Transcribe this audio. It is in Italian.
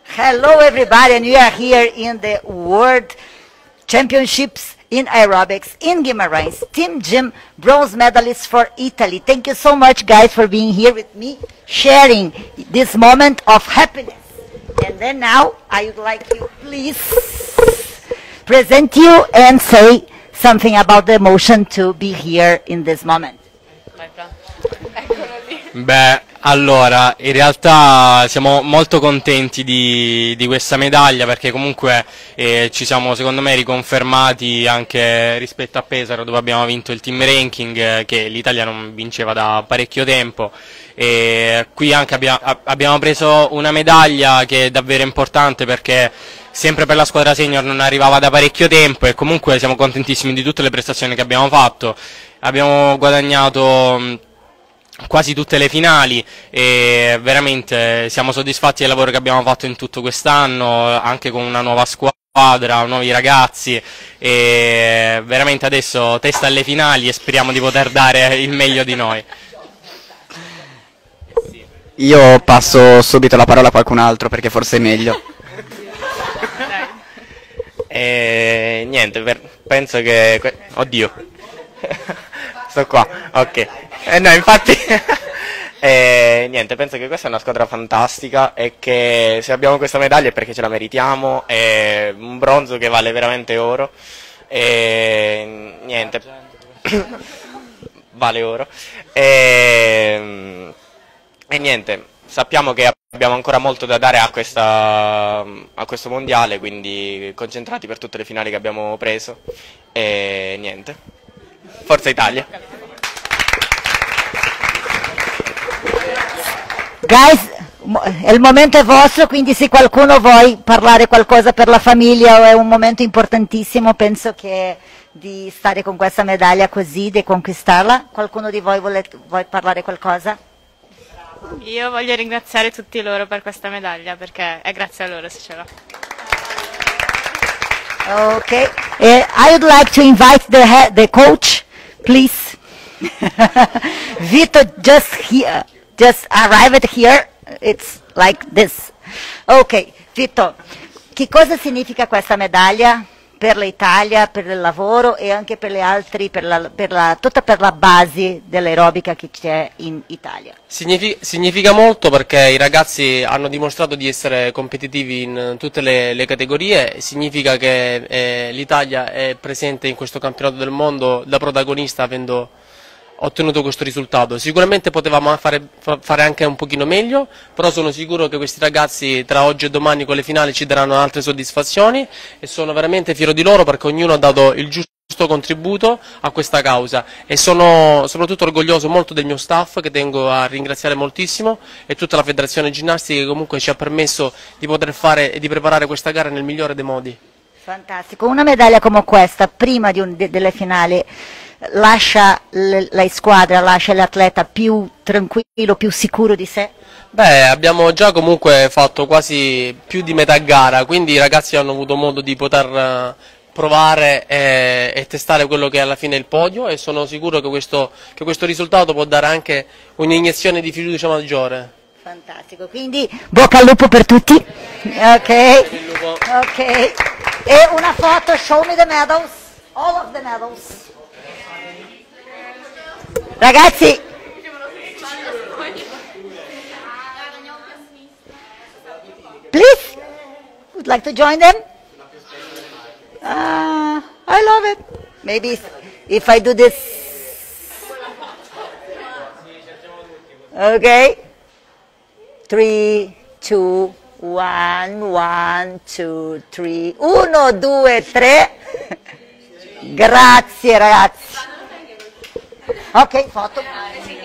Hello everybody, and we are here in the World Championships in Aerobics in Guimarães. Team Gym bronze medalists for Italy. Thank you so much guys for being here with me, sharing this moment of happiness. And then now I would like you please present you and say something about the emotion to be here in this moment. Beh, allora, in realtà siamo molto contenti di questa medaglia perché comunque ci siamo secondo me riconfermati anche rispetto a Pesaro dove abbiamo vinto il team ranking che l'Italia non vinceva da parecchio tempo e qui anche abbiamo preso una medaglia che è davvero importante perché sempre per la squadra senior non arrivava da parecchio tempo e comunque siamo contentissimi di tutte le prestazioni che abbiamo fatto, abbiamo guadagnato quasi tutte le finali e veramente siamo soddisfatti del lavoro che abbiamo fatto in tutto quest'anno, anche con una nuova squadra, nuovi ragazzi e veramente adesso testa alle finali e speriamo di poter dare il meglio di noi. Io passo subito la parola a qualcun altro perché forse è meglio. Niente, penso che... Oddio, sto qua, ok. No, infatti, niente, penso che questa è una squadra fantastica e che se abbiamo questa medaglia è perché ce la meritiamo, è un bronzo che vale veramente oro e niente, vale oro e niente, sappiamo che abbiamo ancora molto da dare a questo mondiale, quindi concentrati per tutte le finali che abbiamo preso e niente, Forza Italia! Guys, il momento è vostro, quindi se qualcuno vuole parlare qualcosa per la famiglia è un momento importantissimo, penso che di stare con questa medaglia così, di conquistarla. Qualcuno di voi vuole parlare qualcosa? Io voglio ringraziare tutti loro per questa medaglia perché è grazie a loro se ce l'ho. Okay, I would like to invite the coach, please. Vito just arrived here, it's like this. Ok, Vito, che cosa significa questa medaglia per l'Italia, per il lavoro e anche per gli altri, tutta per la base dell'aerobica che c'è in Italia? Significa molto perché i ragazzi hanno dimostrato di essere competitivi in tutte le categorie, significa che l'Italia è presente in questo campionato del mondo da protagonista avendo ottenuto questo risultato. Sicuramente potevamo fare anche un pochino meglio, però sono sicuro che questi ragazzi tra oggi e domani con le finali ci daranno altre soddisfazioni e sono veramente fiero di loro perché ognuno ha dato il giusto contributo a questa causa e sono soprattutto orgoglioso molto del mio staff che tengo a ringraziare moltissimo e tutta la federazione ginnastica che comunque ci ha permesso di poter fare e di preparare questa gara nel migliore dei modi. Fantastico, una medaglia come questa prima delle finali lascia la squadra, lascia l'atleta più tranquillo, più sicuro di sé? Beh, abbiamo già comunque fatto quasi più di metà gara, quindi i ragazzi hanno avuto modo di poter provare e testare quello che è alla fine il podio e sono sicuro che questo risultato può dare anche un'iniezione di fiducia maggiore. Fantastico, quindi bocca al lupo per tutti. Ok, ok. E una foto, show me the medals, all of the medals. Ragazzi, please, would like to join them? I love it. Maybe if I do this. Okay. 3, 2, 1, 1, 2, 3. 1, 2, 3. Grazie ragazzi. Ok, foto.